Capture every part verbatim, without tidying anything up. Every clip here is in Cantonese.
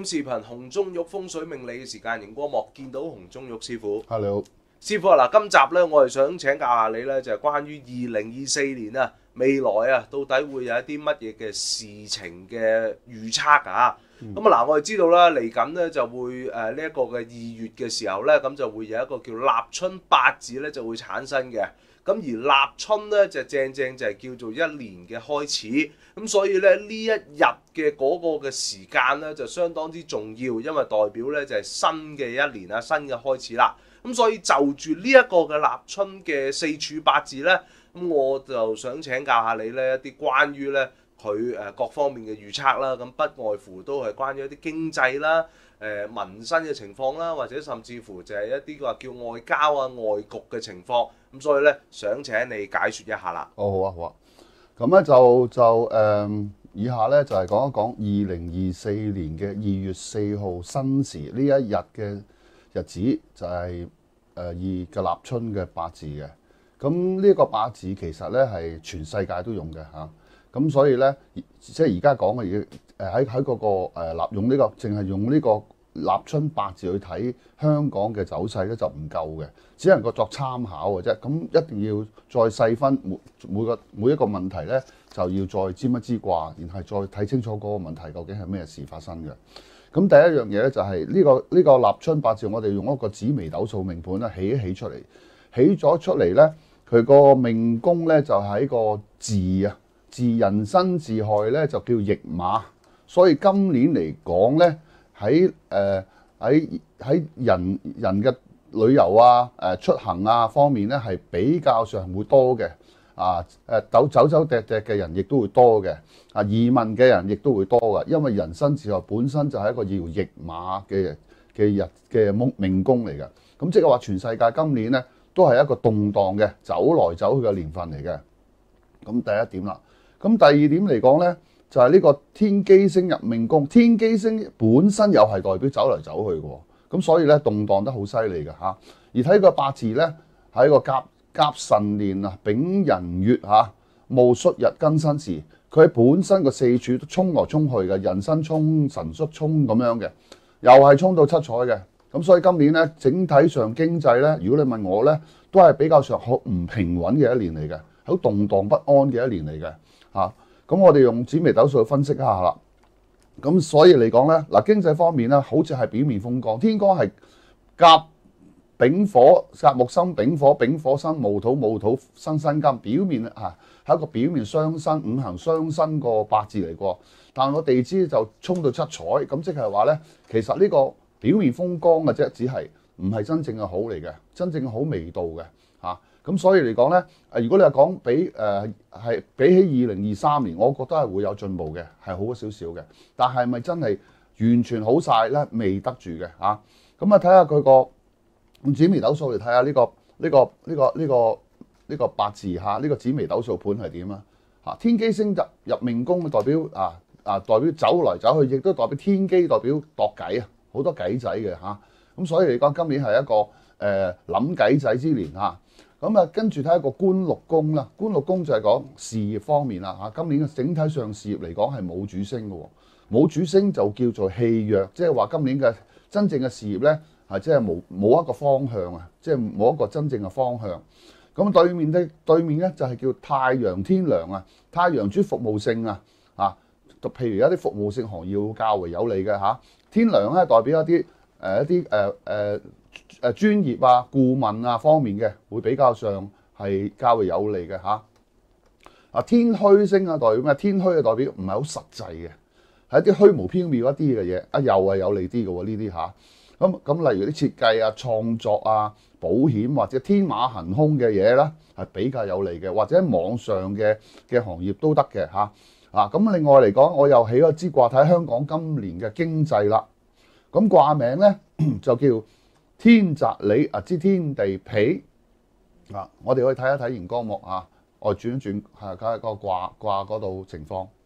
視頻洪宗玉風水命理嘅時間，熒光幕見到洪宗玉師傅。 Hello， 師傅啊，嗱，今集咧我係想請教下你咧，就係關於二零二四年啊，未來啊，到底會有一啲乜嘢嘅事情嘅預測啊？咁啊嗱，我哋知道啦，嚟緊咧就會誒呢一個嘅二月嘅時候咧，咁就會有一個叫立春八字咧就會產生嘅。咁而立春咧就正正就係叫做一年嘅開始，咁所以咧呢一日嘅嗰個嘅時間咧就相當之重要，因為代表咧就係新嘅一年啊，新嘅開始啦。咁所以就住呢一個嘅立春嘅四柱八字咧，咁我就想請教下你咧一啲關於咧佢誒各方面嘅預測啦。咁不外乎都係關於一啲經濟啦、誒民生嘅情況啦，或者甚至乎就係一啲話叫外交啊、外局嘅情況。咁所以咧，想請你解説一下啦。 哦，好啊，好啊。咁咧就就誒、呃，以下咧就係、是、講一講二零二四年嘅二月四號申時呢一日嘅日子，就係誒二嘅立春嘅八字嘅。咁呢個八字其實咧係全世界都用嘅嚇。咁、啊、所以咧，即係而家講嘅嘢，誒喺喺嗰個誒立、呃、用呢、這個，淨係用呢個立春八字去睇香港嘅走勢咧就唔夠嘅。只能夠作參考嘅啫，咁一定要再細分每每個每一個問題咧，就要再占一支卦，然後再睇清楚嗰個問題究竟係咩事發生嘅。咁第一樣嘢咧就係呢個呢個立春八字，我哋用一個紫微斗數命盤咧起一起出嚟，起咗出嚟咧，佢個命宮咧就喺個巳啊，巳寅申巳亥咧就叫驛馬，所以今年嚟講咧喺誒喺喺人人嘅旅遊啊、誒出行啊方面咧係比較上會多嘅，啊誒走走走趯趯嘅人亦都會多嘅，啊移民嘅人亦都會多嘅，因為人生時候本身就係一個要驛馬嘅嘅日嘅命命宮嚟嘅，咁即係話全世界今年咧都係一個動盪嘅走來走去嘅年份嚟嘅，咁第一點啦。咁第二點嚟講咧，就係呢個天機星入命宮，天機星本身又係代表走嚟走去嘅。咁所以咧動盪得好犀利嘅嚇，而睇個八字咧喺個甲甲辰年啊丙寅月嚇戊戌日庚申時，佢喺本身個四柱都衝來衝去嘅，人生衝辰戌衝咁樣嘅，又係衝到七彩嘅。咁所以今年咧整體上經濟咧，如果你問我咧，都係比較上好唔平穩嘅一年嚟嘅，好動盪不安嘅一年嚟嘅嚇。咁我哋用紫微斗數去分析一下啦。咁所以嚟講咧，嗱經濟方面咧，好似係表面風光，天光係甲丙火、甲木生丙火、丙火生戊土、戊土生辛金，表面啊係一個表面雙生五行雙生個八字嚟過，但係個地支就衝到七彩，咁即係話咧，其實呢個表面風光嘅啫，只係唔係真正嘅好嚟嘅，真正嘅好味道嘅嚇。咁所以嚟講咧，誒如果你係講比誒係比起二零二三年，我覺得係會有進步嘅，係好少少嘅。但係咪真係完全好晒咧？未得住嘅嚇。咁啊睇下佢個用紫微斗數嚟睇下呢個呢個呢個呢個呢個八字嚇，呢個紫微斗數盤係點啊？嚇天機星入入命宮，代表啊啊代表走來走去，亦都代表天機，代表度計啊，好多計仔嘅嚇。咁所以嚟講，今年係一個誒諗計仔之年嚇。咁啊，跟住睇下個官祿宮啦。官祿宮就係講事業方面啦嚇。今年嘅整體上事業嚟講係冇主星嘅喎，冇主星就叫做氣弱，即係話今年嘅真正嘅事業咧係即係冇冇一個方向啊，即係冇一個真正嘅方向。咁對面咧對面咧就係叫太陽天梁啊，太陽主服務性啊嚇，譬如一啲服務性行業較為有利嘅嚇。天梁咧代表一啲誒一啲誒誒。誒專業啊、顧問啊方面嘅會比較上係較為有利嘅嚇。啊天虛星啊代表咩？天虛嘅代表唔係好實際嘅，係一啲虛無縹緲一啲嘅嘢。啊又係有利啲嘅喎呢啲嚇。咁咁例如啲設計啊、創作啊、保險或者天馬行空嘅嘢啦，係比較有利嘅，或者網上嘅嘅行業都得嘅嚇。啊咁另外嚟講，我又起咗支卦睇香港今年嘅經濟啦。咁卦名咧就叫天澤理啊，知天地痞啊！我哋可以睇一睇熒光幕啊，我轉一轉係睇下個卦卦嗰度情況。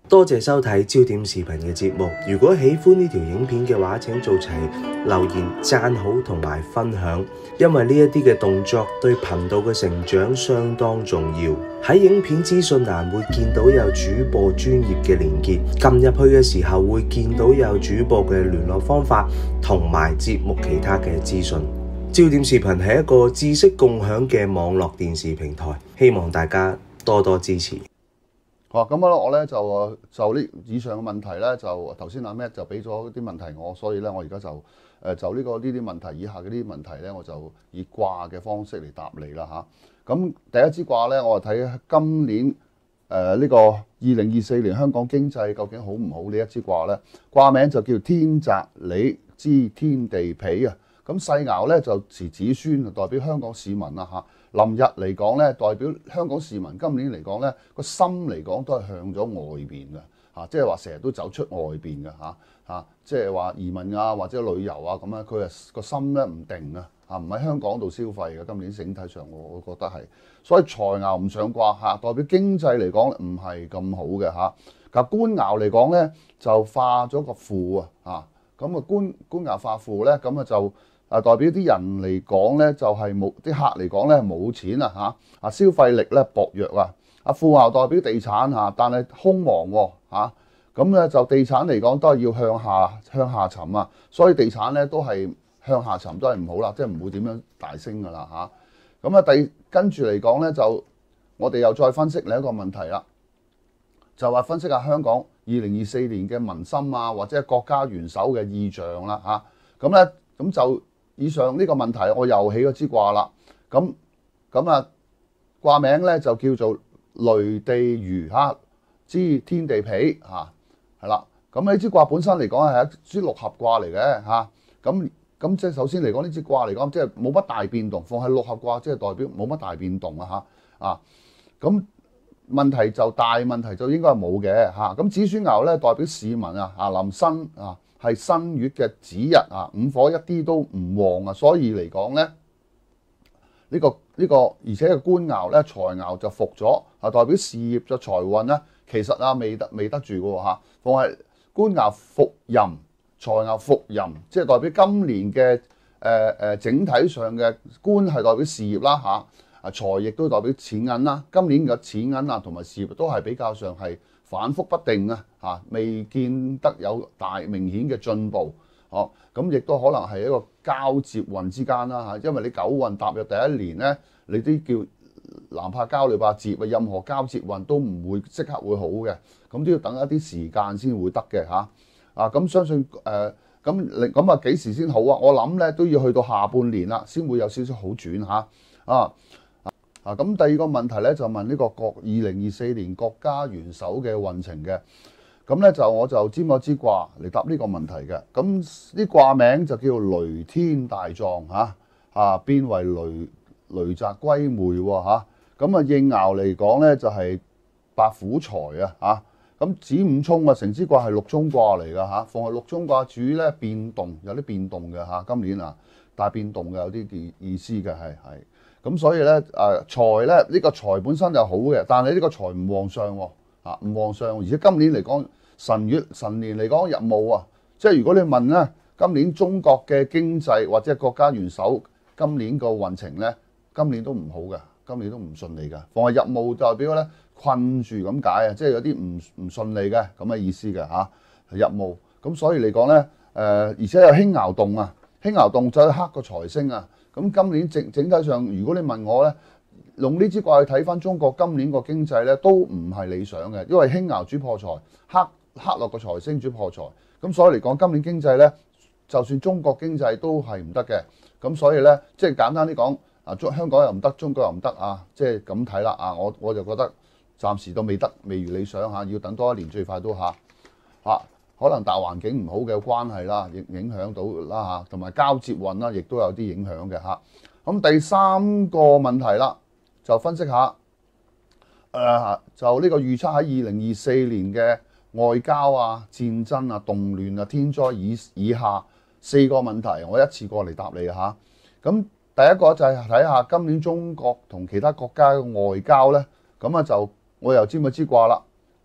多謝收睇焦點視頻嘅節目。如果喜歡呢條影片嘅話，請做齊留言、讚好同埋分享，因為呢一啲嘅動作對頻道嘅成長相當重要。喺影片資訊欄會見到有主播專業嘅連結，撳入去嘅時候會見到有主播嘅聯絡方法同埋節目其他嘅資訊。焦點視頻係一個知識共享嘅網絡電視平台，希望大家多多支持。 好，咁咧我咧就就呢以上嘅問題咧，就頭先阿 Matt 就俾咗啲問題我，所以咧我而家就誒、呃、就呢、這個呢啲問題以下嘅呢啲問題咧，我就以卦嘅方式嚟答你啦嚇。咁、啊、第一支卦咧，我就睇今年誒呢、呃這個二零二四年香港經濟究竟好唔好呢一支卦咧？卦名就叫天澤履之天地否啊。咁細爻咧就持子孫，代表香港市民啦嚇。臨日嚟講咧，代表香港市民今年嚟講咧，個心嚟講都係向咗外邊嘅嚇，即係話成日都走出外邊嘅嚇嚇，即係話移民啊或者旅遊啊咁樣，佢係個心咧唔定啊嚇，唔喺香港度消費嘅。今年整體上我我覺得係，所以財爻唔上卦嚇，代表經濟嚟講唔係咁好嘅嚇。咁官爻嚟講咧就化咗個負啊嚇，咁啊官官爻化負咧，咁啊就。啊，代表啲人嚟講咧，就係冇啲客嚟講咧冇錢啊嚇，啊消費力咧薄弱啊。啊富豪代表地產嚇，但係空亡喎嚇，咁咧就地產嚟講都係要向下向下沉啊，所以地產咧都係向下沉都係唔好啦，即係唔會點樣大升噶啦嚇。咁啊第跟住嚟講咧，就我哋又再分析另一個問題啦，就話分析下香港二零二四年嘅民心啊，或者國家元首嘅意象啦嚇。咁咧咁就。以上呢個問題，我又起咗支卦啦。咁咁啊，卦名咧就叫做雷地豫嚇之天地否嚇，係啦。咁呢支卦本身嚟講係一支六合卦嚟嘅嚇。咁咁即係首先嚟講呢支卦嚟講，即係冇乜大變動。放喺六合卦，即係代表冇乜大變動啊嚇啊。咁問題就大問題就應該係冇嘅嚇。咁子孫爻咧代表市民啊啊臨新啊。係新月嘅子日啊，五火一啲都唔旺啊，所以嚟講咧，呢、呢個呢、呢個而且個官爻咧財爻就伏咗啊，代表事業嘅財運咧，其實啊未得未得住嘅喎嚇，逢係官爻伏吟，財爻伏吟，即係代表今年嘅誒誒整體上嘅官係代表事業啦嚇，啊財亦都代表錢銀啦，今年嘅錢銀啊同埋事業都係比較上係。反覆不定啊，嚇未見得有大明顯嘅進步，哦，咁亦都可能係一個交接運之間啦嚇，因為你九運踏入第一年咧，你啲叫男怕交女怕接啊，任何交接運都唔會即刻會好嘅，咁都要等一啲時間先會得嘅嚇，啊咁相信誒咁咁啊幾時先好啊？我諗咧都要去到下半年啦，先會有少少好轉嚇啊。啊，咁第二個問題咧就問呢個國二零二四年國家元首嘅運程嘅，咁咧就我就占咗支卦嚟答呢個問題嘅，咁啲卦名就叫雷天大壯嚇，啊變為雷雷澤歸妹喎嚇，咁啊應爻嚟講咧就係白虎財啊嚇，咁子午衝啊成支卦係六衝卦嚟㗎嚇，逢係六衝卦主咧變動，有啲變動嘅嚇，今年啊大變動嘅有啲意意思嘅係係。咁所以咧，誒財咧呢個財本身就好嘅，但係呢個財唔旺相喎，啊唔旺相，而且今年嚟講辰月辰年嚟講日戊啊，即係如果你問咧，今年中國嘅經濟或者國家元首今年個運程咧，今年都唔好嘅，今年都唔順利嘅。逢係日戊代表咧困住咁解啊，即係有啲唔唔順利嘅咁嘅意思嘅嚇，日戊。咁所以嚟講咧，誒而且有輕爻動啊，輕爻動就係克個財星啊。咁今年整整體上，如果你問我咧，用呢支卦去睇翻中國今年個經濟咧，都唔係理想嘅，因為輕爻主破財，克克落個財星主破財，咁所以嚟講今年經濟咧，就算中國經濟都係唔得嘅，咁所以咧，即係簡單啲講，啊中香港又唔得，中國又唔得啊，即係咁睇啦啊，我我就覺得暫時都未得，未如理想嚇，要等多一年最快都嚇嚇。可能大環境唔好嘅關係啦，影影響到啦嚇，同埋交接運啦，亦都有啲影響嘅嚇。咁第三個問題啦，就分析下，誒、呃、就呢個預測喺二零二四年嘅外交啊、戰爭啊、動亂啊、天災以以下四個問題，我一次過嚟答你嚇。咁第一個就係睇下今年中國同其他國家嘅外交咧，咁啊就我又占咗支卦啦。啊，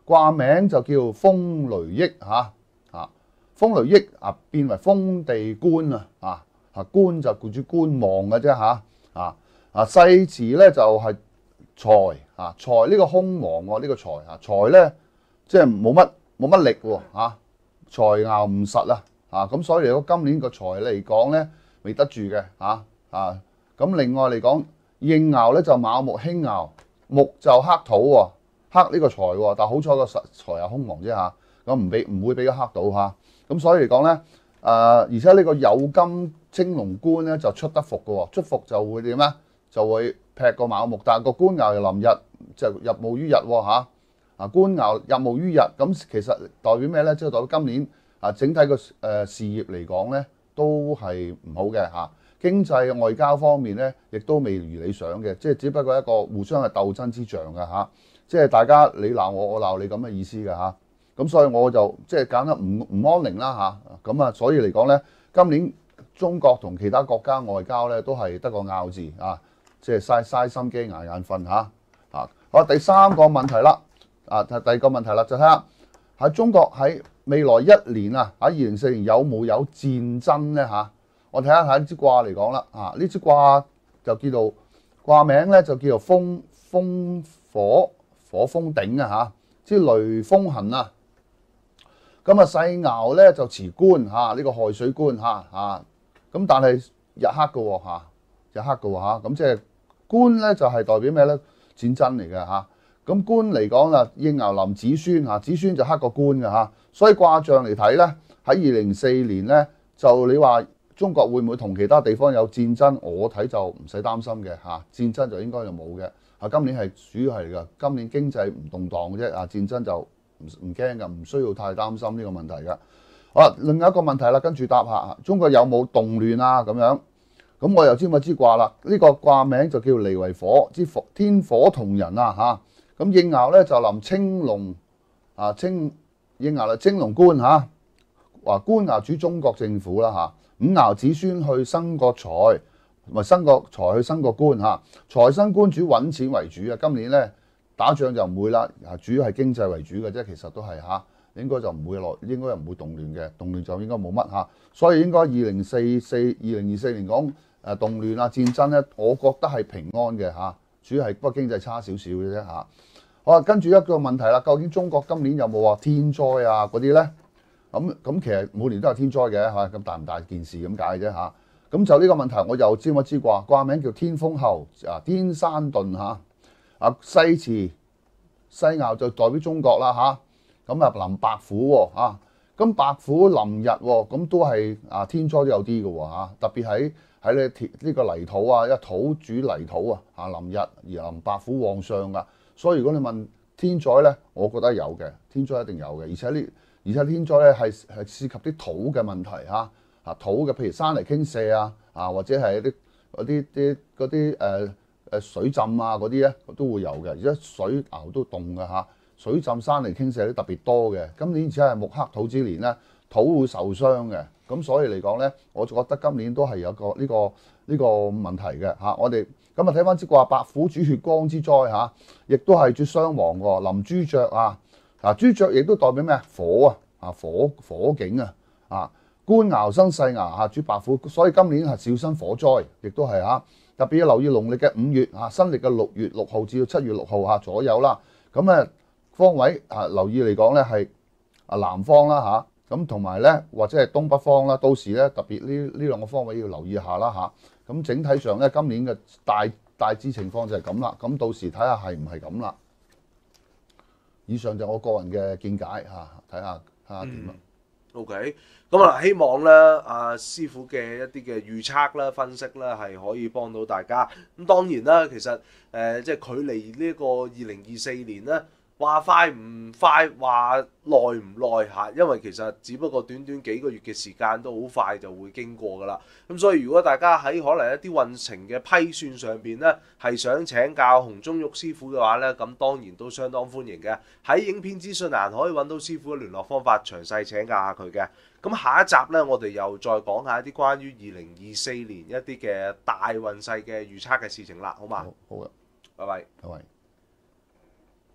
卦名就叫風雷益嚇啊，風雷益啊變為風地觀啊啊啊觀就顧住觀望嘅啫嚇啊啊世詞咧就係財啊財呢個空亡喎，呢個財啊財咧即係冇乜冇乜力喎嚇，財爻唔實啊啊咁所以嚟講今年個財嚟講咧未得住嘅嚇啊咁另外嚟講應爻咧就卯木興爻，木就克土喎。克呢個財喎，但係好彩個實財係空亡啫嚇，咁唔俾唔會俾佢克到嚇，咁所以嚟講咧，誒、呃、而且呢個酉金青龍官咧就出得伏嘅喎，出伏就會點咧？就會劈個卯木，但係個官爻又臨日就入墓於日喎嚇，啊官爻入墓於日，咁其實代表咩咧？即係代表今年啊整體個誒事業嚟講咧都係唔好嘅嚇，經濟外交方面咧亦都未如理想嘅，即係只不過一個互相嘅鬥爭之象嘅嚇。即係大家你鬧我，我鬧你咁嘅意思嘅嚇，咁所以我就即係揀得唔唔安寧啦嚇，咁啊所以嚟講咧，今年中國同其他國家外交咧都係得個拗字啊，即係嘥嘥心機捱眼瞓嚇啊！好，第三個問題啦，啊第二個問題啦，就睇下喺中國喺未來一年啊，喺二零四年有冇有戰爭咧嚇？我睇下睇呢支卦嚟講啦，啊呢支卦就叫做卦名咧就叫做風風火。火風鼎啊嚇，即係雷風行啊！咁啊細爻咧就辭官嚇，呢、這個亥水官嚇嚇，咁但係日黑嘅喎嚇，日黑嘅喎嚇，咁即係官咧就係、是、代表咩咧？戰爭嚟嘅嚇。咁官嚟講啦，應爻臨子孫嚇，子孫就克個官嘅嚇，所以卦象嚟睇咧，喺二零四年咧就你話中國會唔會同其他地方有戰爭？我睇就唔使擔心嘅嚇，戰爭就應該就冇嘅。啊，今年係主要係㗎，今年經濟唔動盪嘅啫，啊戰爭就唔唔驚㗎，唔需要太擔心呢個問題㗎。好啦，另一個問題啦，跟住答下，中國有冇動亂啊？咁樣，咁我又知乜支卦啦？呢、這個卦名就叫離為火，之火天火同人啊嚇。咁應爻咧就臨青龍啊，青應爻啦，青龍官嚇，話官爻主中國政府啦嚇。五爻子孫去生個財。咪生個財去生個官嚇，財生官主揾錢為主啊！今年咧打仗就唔會啦，啊主要係經濟為主嘅啫，其實都係嚇，應該就唔會落，應該又唔會動亂嘅，動亂就應該冇乜嚇，所以應該二零四四二零二四年講誒動亂啊戰爭咧，我覺得係平安嘅嚇，主要係不過經濟差少少嘅啫嚇。好啊，跟住一個問題啦，究竟中國今年有冇話天災啊嗰啲咧？咁咁其實每年都有天災嘅嚇，咁大唔大件事咁解啫嚇。咁就呢個問題，我又知我知卦，卦名叫天風後啊，天山遁嚇啊，西辭西爻就代表中國啦嚇。咁啊臨白虎喎嚇，咁白虎臨日喎，咁都係啊天災都有啲嘅喎嚇，特別喺喺呢呢個泥土啊，因為土主泥土啊嚇臨日而臨白虎旺相噶，所以如果你問天災咧，我覺得有嘅，天災一定有嘅，而且呢而且天災咧係係涉及啲土嘅問題嚇。啊土嘅，譬如山泥傾瀉啊，啊或者係啲嗰啲啲嗰啲誒誒水浸啊嗰啲咧都會有嘅，而且水牛都凍嘅嚇，水浸山泥傾瀉都特別多嘅。今年而且係木克土之年咧，土會受傷嘅，咁所以嚟講咧，我覺得今年都係有個呢、這個呢、這個問題嘅嚇。我哋今日睇翻支卦，白虎主血光之災嚇，亦都係主傷亡喎。臨朱雀啊，嗱朱雀亦都代表咩？火啊，啊火火警啊，啊。官爻生細爻嚇，主白虎，所以今年係小心火災，亦都係嚇。特別要留意農曆嘅五月嚇，新曆嘅六月六號至到七月六號嚇左右啦。咁啊方位啊留意嚟講咧係啊南方啦嚇，咁同埋咧或者係東北方啦。到時咧特別呢呢兩個方位要留意下啦嚇。咁整體上咧今年嘅大大致情況就係咁啦。咁到時睇下係唔係咁啦。以上就我個人嘅見解嚇，睇下睇下點啦。 OK， 咁啊希望咧阿師傅嘅一啲嘅預測啦、分析啦，係可以幫到大家。咁當然啦，其實誒、呃、即係距離呢個二零二四年咧，話快唔快，話耐唔耐嚇，因為其實只不過短短幾個月嘅時間都好快就會經過噶啦。咁所以如果大家喺可能一啲運程嘅批算上邊咧，係想請教洪忠玉師傅嘅話咧，咁當然都相當歡迎嘅。喺影片資訊欄可以揾到師傅嘅聯絡方法，詳細請教下佢嘅。咁下一集咧，我哋又再講下一啲關於二零二四年一啲嘅大運勢嘅預測嘅事情啦，好嘛？ 好，好嘅， 拜拜， 拜拜。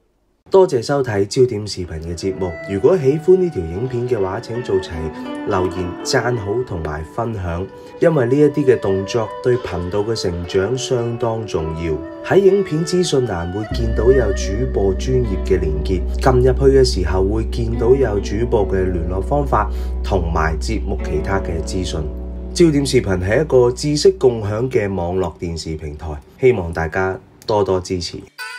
多謝收睇焦點視頻嘅節目。如果喜歡呢條影片嘅話，請做齊留言、讚好同埋分享，因為呢一啲嘅動作對頻道嘅成長相當重要。喺影片資訊欄會見到有主播專頁嘅連結，撳入去嘅時候會見到有主播嘅聯絡方法同埋節目其他嘅資訊。焦點視頻係一個知識共享嘅網絡電視平台，希望大家多多支持。